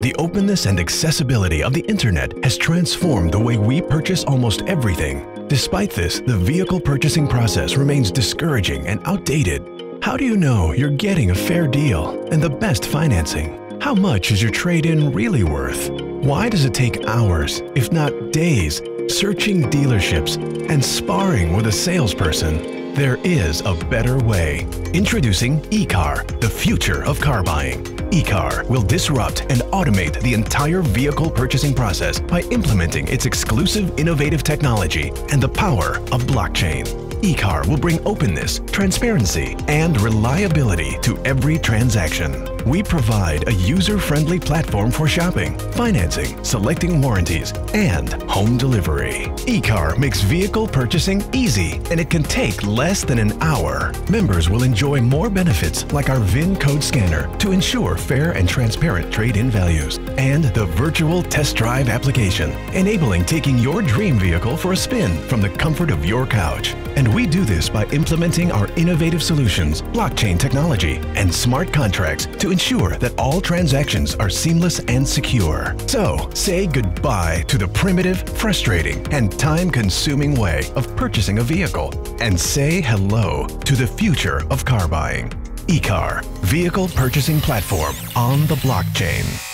the openness and accessibility of the internet has transformed the way we purchase almost everything. Despite this, the vehicle purchasing process remains discouraging and outdated. How do you know you're getting a fair deal and the best financing? How much is your trade-in really worth? Why does it take hours, if not days, searching dealerships and sparring with a salesperson? There is a better way. Introducing eCar, the future of car buying. eCar will disrupt and automate the entire vehicle purchasing process by implementing its exclusive innovative technology and the power of blockchain. eCar will bring openness, transparency, and reliability to every transaction. We provide a user-friendly platform for shopping, financing, selecting warranties, and home delivery. eCar makes vehicle purchasing easy, and it can take less than an hour. Members will enjoy more benefits like our VIN code scanner to ensure fair and transparent trade-in values, and the virtual test drive application, enabling taking your dream vehicle for a spin from the comfort of your couch. And we do this by implementing our innovative solutions, blockchain technology, and smart contracts to ensure that all transactions are seamless and secure. So, say goodbye to the primitive, frustrating, and time-consuming way of purchasing a vehicle, and say hello to the future of car buying. eCar, vehicle purchasing platform on the blockchain.